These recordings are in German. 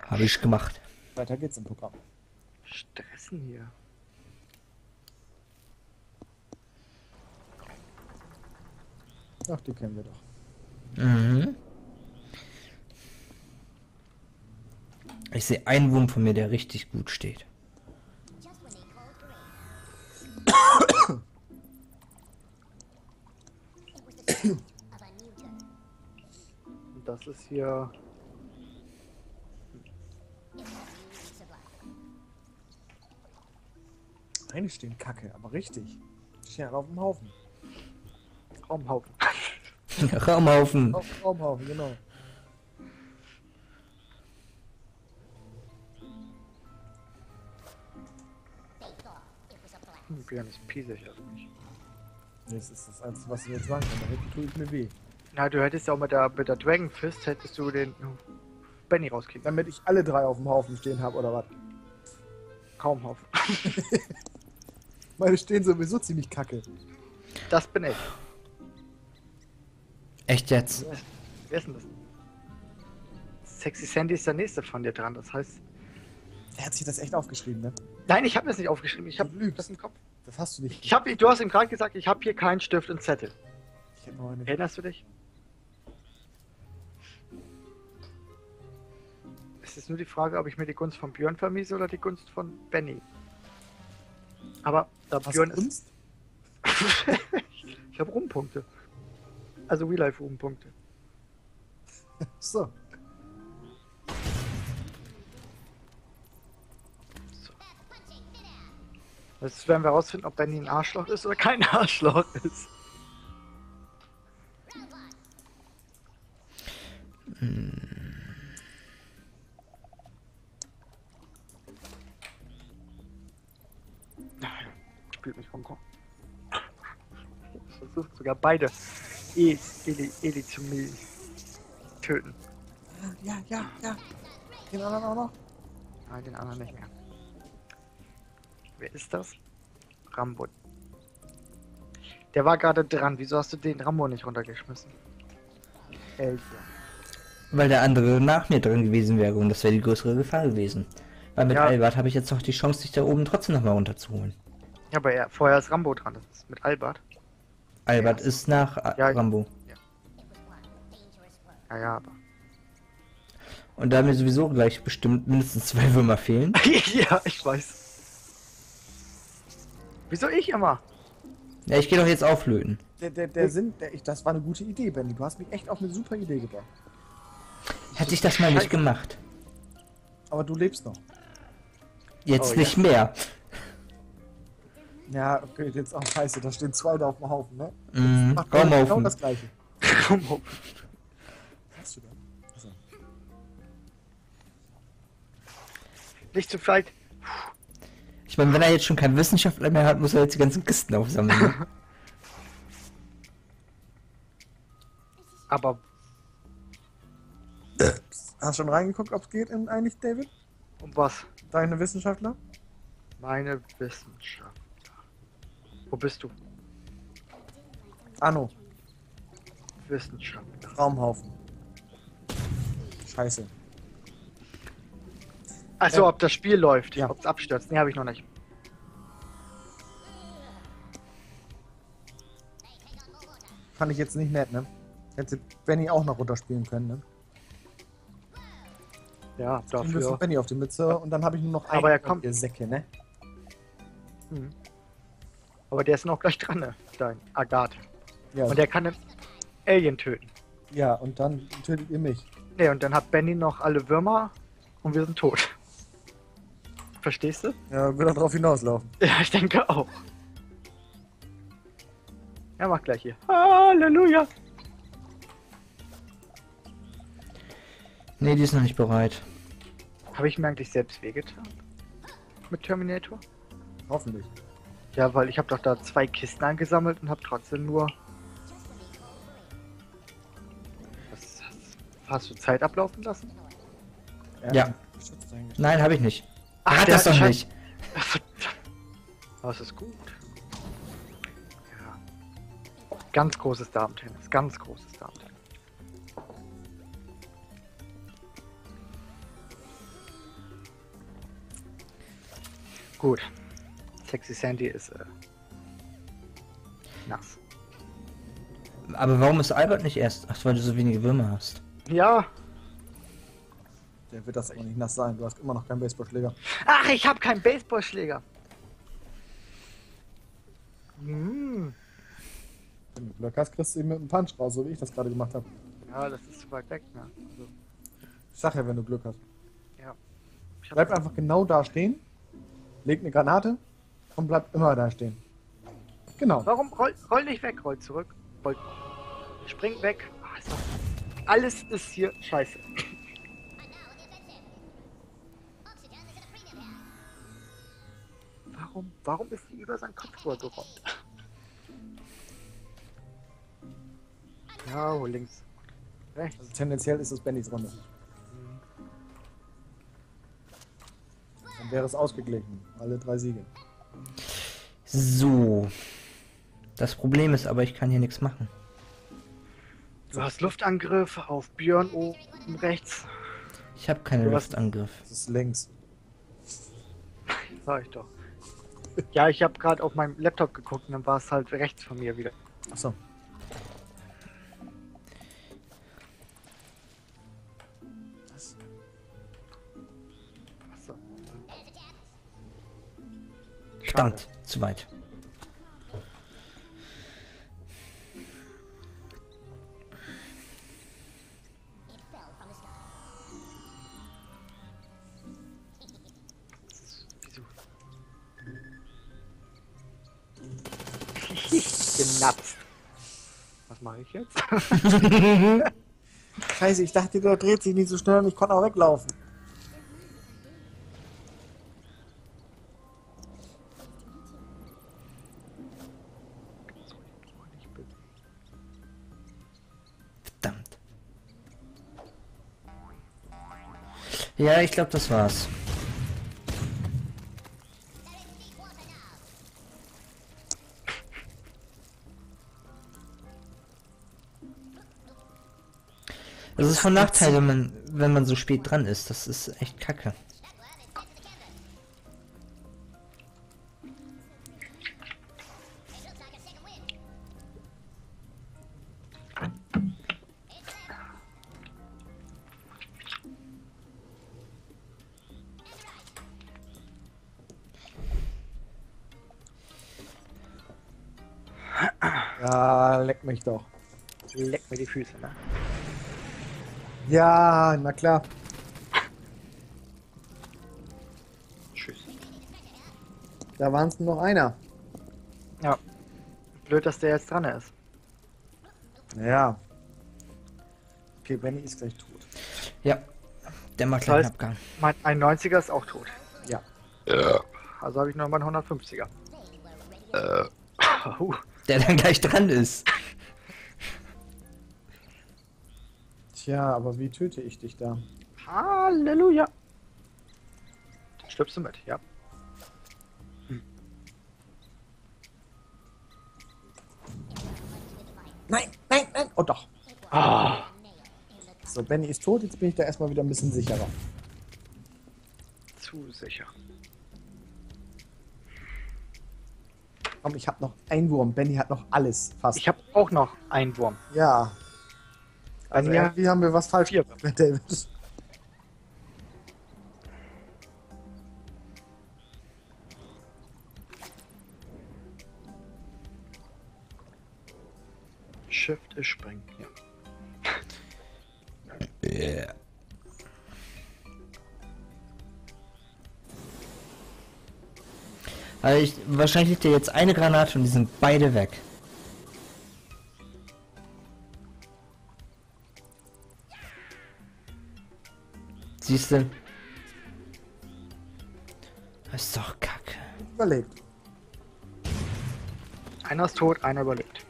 Habe ich gemacht. Weiter geht's im Programm. Stressen hier. Ach, die kennen wir doch. Mhm. Ich sehe einen Wurm von mir, der richtig gut steht. Und das ist hier. Eine stehen Kacke, aber richtig. Die stehen alle auf dem Haufen. Raumhaufen. Raumhaufen. Auf dem Raumhaufen, genau. Björn ist piesig auf mich. Das ist das Einzige, was ich jetzt sagen kann. Da hinten tue ich mir weh. Na, du hättest ja auch mit der Dragon Fist hättest du den Benny rauskriegen. Damit ich alle drei auf dem Haufen stehen habe, oder was? Raumhaufen. Meine stehen sowieso ziemlich kacke. Das bin ich. Echt jetzt? Wer ist denn das? Sexy Sandy ist der nächste von dir dran, das heißt. Er hat sich das echt aufgeschrieben, ne? Nein, ich habe das nicht aufgeschrieben, ich habe Du lügst. das im Kopf. Das hast du nicht. Du hast ihm gerade gesagt, ich habe hier keinen Stift und Zettel. Ich hätte noch eine. Erinnerst du dich? Es ist nur die Frage, ob ich mir die Gunst von Björn vermiese oder die Gunst von Benny. Aber da Hast Björn du Kunst? ich habe Ruhmpunkte. Also Real Life Ruhmpunkte. So. Jetzt werden wir herausfinden, ob Benny ein Arschloch ist oder kein Arschloch ist. Spielt mich Hongkong. Ich versuche sogar beide Eli zu töten. Ja. Den anderen auch noch? Nein, den anderen nicht mehr. Wer ist das? Rambo. Der war gerade dran. Wieso hast du den Rambo nicht runtergeschmissen? Elf. Weil der andere nach mir drin gewesen wäre und das wäre die größere Gefahr gewesen. Weil mit Ja. Albert habe ich jetzt noch die Chance, dich da oben trotzdem nochmal runterzuholen. Ja, aber vorher ist Rambo dran. Das ist mit Albert. Albert Ja. ist nach Ja. Rambo. Ja, aber. Und da mir sowieso gleich bestimmt mindestens 2 Würmer fehlen. Ja, ich weiß. Wieso ich immer? Ja, ich gehe doch jetzt auflöten. Das war eine gute Idee, Benny. Du hast mich echt auf eine super Idee gebracht. Hätte ich das mal nicht gemacht. Aber du lebst noch. Jetzt Oh, nicht mehr. Ja, okay, jetzt auch scheiße. Da stehen zwei da auf dem Haufen, ne? Mhm. Macht genau Raumhaufen. das gleiche. Rambo. Was hast du da? Also, Nicht zu vielleicht. Ich meine, wenn er jetzt schon keinen Wissenschaftler mehr hat, muss er jetzt die ganzen Kisten aufsammeln. Ne? Aber hast du schon reingeguckt, ob es geht eigentlich, David? um was? Deine Wissenschaftler? Meine Wissenschaft. Wo bist du? Anno, Wissenschaft. Raumhaufen. Scheiße. Also ob das Spiel läuft, Ja. ob es abstürzt. Nee, habe ich noch nicht. Fand ich jetzt nicht nett, ne? Hätte Benny auch noch runterspielen können, ne? Ja, Dann müssen dafür. Benny auf die Mütze und dann habe ich nur noch einen. Aber er kommt- Ihr Säcke, ne? Mhm. Aber der ist noch gleich dran, ne? Dein Agathe. Ja, Und der kann einen Alien töten. ja, und dann tötet ihr mich. Ne, und dann hat Benny noch alle Würmer und wir sind tot. Verstehst du? Ja, wird er drauf hinauslaufen. Ja, ich denke auch. Ja, mach gleich hier. Halleluja! Nee, die ist noch nicht bereit. Habe ich mir eigentlich selbst wehgetan? Mit Terminator? Hoffentlich. Ja, weil ich habe doch da 2 Kisten eingesammelt und habe trotzdem nur... Hast du Zeit ablaufen lassen? Ja. Geschützt eingestellt. Nein, habe ich nicht. Ach, Er hat der das hat doch die nicht. Aber es ist gut. Ja. Ganz großes Damen-Tennis. Ganz großes Damen-Tennis. Gut. Sexy Sandy ist nass. Aber warum ist Albert nicht erst? Ach, weil du so wenige Würmer hast. Ja. Der wird das aber nicht nass sein. Du hast immer noch keinen Baseballschläger. Ach, ich habe keinen Baseballschläger. Hm. Wenn du Glück hast, kriegst du ihn mit einem Punch raus, so wie ich das gerade gemacht habe. Ja, das ist zu weit weg, ne? Also, Ich sag ja, wenn du Glück hast. ja. Ich hab Bleib einfach genau da stehen, leg eine Granate und bleib immer da stehen. Genau. Warum? Roll nicht weg, roll zurück. Roll. Spring weg. Ah, ist doch... Alles ist hier scheiße. Warum ist die über seinen Kopf rübergerollt? Ja, wo links? Rechts. Also tendenziell ist es Bennys Runde. Dann wäre es ausgeglichen. Alle 3 Siege. So. Das Problem ist aber, ich kann hier nichts machen. Du hast Luftangriff auf Björn oben rechts. Ich habe keinen Du hast- Luftangriff. Das ist links. Sag ich doch. Ja, ich habe gerade auf meinem Laptop geguckt und dann war es halt rechts von mir wieder. Achso. Achso. Verdammt, zu weit. Wieso? Genatzt. Was mache ich jetzt? Scheiße, ich dachte, der dreht sich nicht so schnell und ich konnte auch weglaufen. Verdammt. Ja, ich glaube, das war's. Das ist von Nachteil, wenn man so spät dran ist. Das ist echt kacke. Ja, leck mich doch. Leck mir die Füße, ne? Ja, na klar. Tschüss. Da waren es nur noch einer. Ja. Blöd, dass der jetzt dran ist. Ja. Okay, Benny ist gleich tot. Ja, der macht Das gleich einen heißt- Abgang. Mein 91er ist auch tot. Ja. Also habe ich noch mal einen 150er. Der dann gleich dran ist. Tja, aber wie töte ich dich da? Halleluja. Dann stirbst du mit, ja. Nein, nein, nein. Oh doch. Ah. So, Benny ist tot, jetzt bin ich da erstmal wieder ein bisschen sicherer. Zu sicher. Komm, ich habe noch einen Wurm. Benny hat noch alles fast. Ich habe auch noch einen Wurm. Ja. Also Also ja. irgendwie haben wir was falsch Vier. gemacht mit David. Shift ist springen, ja. Also wahrscheinlich liegt ja jetzt eine Granate und die sind beide weg. Siehst du? Das ist doch kacke. Überlebt. Einer ist tot, einer überlebt.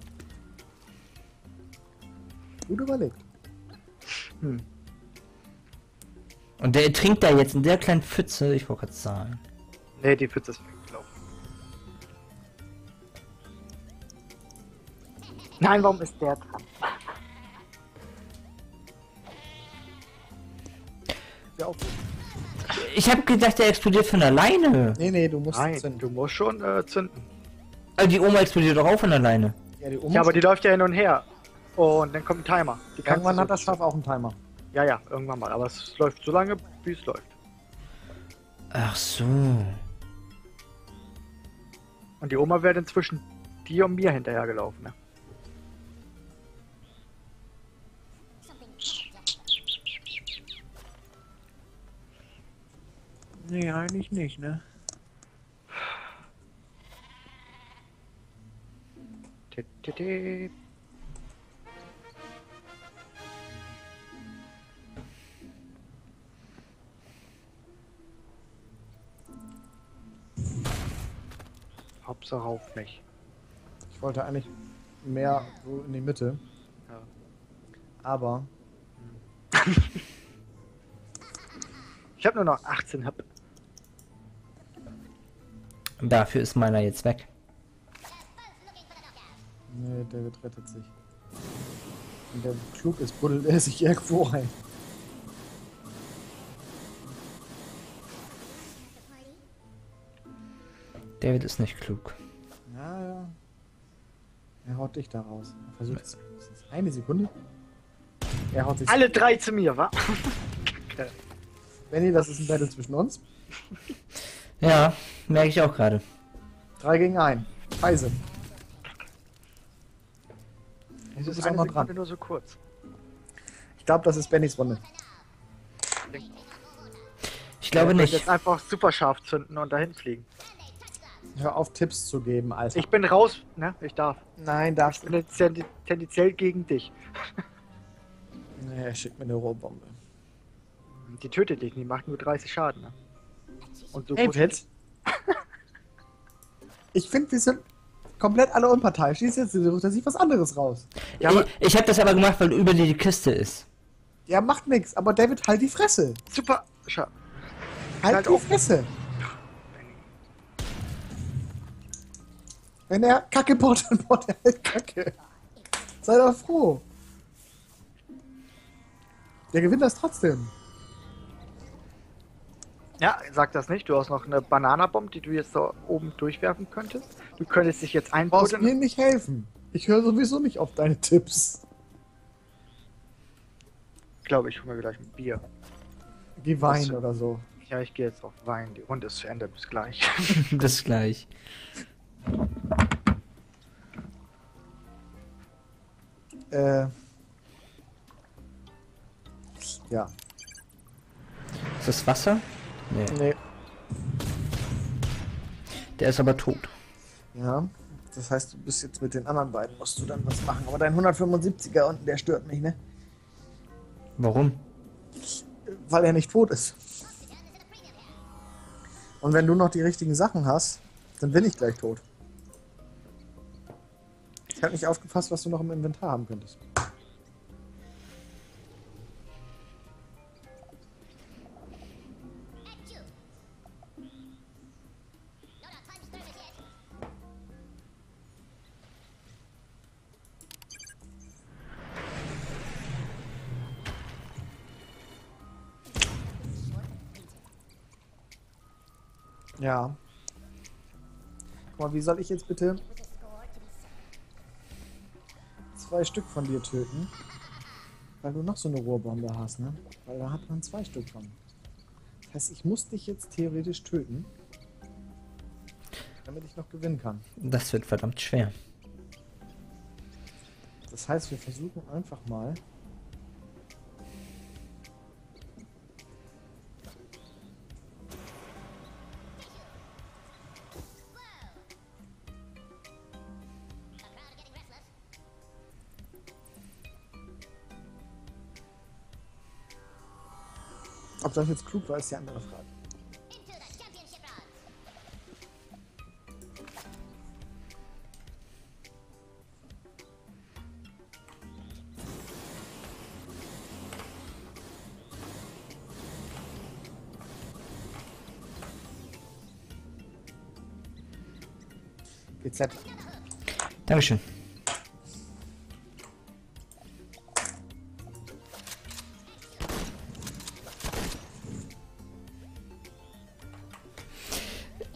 Gut überlebt. Hm. Und der ertrinkt da jetzt in der kleinen Pfütze, ich wollte gerade sagen. Nee, die Pfütze ist weggelaufen. Nein, warum ist der dran? Ja, auch. Ich habe gedacht, der explodiert von alleine. Nee, du musst Nein, zünden. du musst schon zünden. Aber die Oma explodiert doch auch von alleine. Ja, die Oma Ja, aber die läuft ja hin und her. Und dann kommt ein Timer. Die kannst irgendwann du hat das Schaf auch einen Timer. Ja, ja, irgendwann mal. Aber es läuft so lange, wie es läuft. Ach so. Und die Oma wäre inzwischen dir und mir hinterhergelaufen, ne? Nee, eigentlich nicht, ne? Tititi. Hauptsache auf mich. Ich wollte eigentlich mehr so in die Mitte. Ja. Aber Ich habe nur noch 18 Hab. Dafür ist meiner jetzt weg. nee, David rettet sich. Wenn der klug ist, buddelt er sich irgendwo ein. David ist nicht klug. Ja. Er haut dich da raus. Er versucht es. Eine Sekunde. Er haut sich. Alle drei zu mir, wa? Benny, das ist ein Battle zwischen uns. Ja, merke ich auch gerade. 3 gegen 1. Weise. Es Du ist bist auch eine noch Sekunde dran. nur so kurz. Ich glaube, das ist Bennys Runde. Ich glaube Ich nicht. jetzt einfach super scharf zünden und dahin fliegen. Hör auf, Tipps zu geben, Alter. Ich bin raus, ne? Ich darf. Nein, darfst Ich du bin jetzt tendenziell gegen dich. Nee, er schickt mir eine Rohrbombe. Die tötet dich, die macht nur 30 Schaden, ne? Und so David? Ich finde, wir sind komplett alle unparteiisch. Schießt jetzt, sucht er sich was anderes raus. Ja, aber Ich habe das aber gemacht, weil über die Kiste ist. Ja, macht nix. Aber David, halt die Fresse. super scharf. Halt Halt die auf. Fresse. Wenn er Kacke baut, dann baut er halt Kacke. Sei doch froh. Der gewinnt das trotzdem. Ja, sag das nicht. Du hast noch eine Bananabombe, die du jetzt da oben durchwerfen könntest. Du könntest dich jetzt Du brauchst mir einbuddeln. nicht helfen. Ich höre sowieso nicht auf deine Tipps. Ich glaube, ich hole mir gleich ein Bier. Geh Wein Was? oder so. Ja, ich gehe jetzt auf Wein. Die Runde ist zu Ende. Bis gleich. Bis gleich. Ja. Ist das Wasser? Nee. Nee. Der ist aber tot. Ja. Das heißt, du bist jetzt mit den anderen beiden, musst du dann was machen. Aber dein 175er unten, der stört mich, ne? Warum? Weil er nicht tot ist. Und wenn du noch die richtigen Sachen hast, dann bin ich gleich tot. Ich habe nicht aufgepasst, was du noch im Inventar haben könntest. Ja. Guck mal, wie soll ich jetzt bitte 2 Stück von dir töten? Weil du noch so eine Rohrbombe hast, ne? Weil da hat man 2 Stück von. Das heißt, ich muss dich jetzt theoretisch töten, damit ich noch gewinnen kann. Das wird verdammt schwer. Das heißt, wir versuchen einfach mal. Ob das jetzt klug war, ist die andere Frage. GZ. Dankeschön.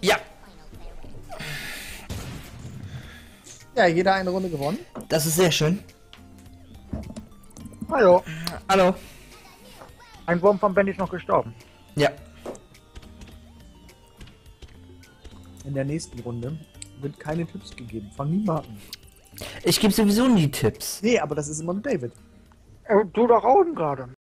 Ja, Ja, jeder eine Runde gewonnen. das ist sehr schön. Hallo. Hallo. Ein Wurm von Benny ist noch gestorben. Ja. In der nächsten Runde wird keine Tipps gegeben von niemandem. Ich gebe sowieso nie Tipps. Nee, aber das ist immer mit David. Du doch auch gerade.